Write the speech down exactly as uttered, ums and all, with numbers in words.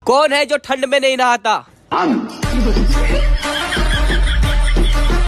कौन है जो ठंड में नहीं नहाता? हम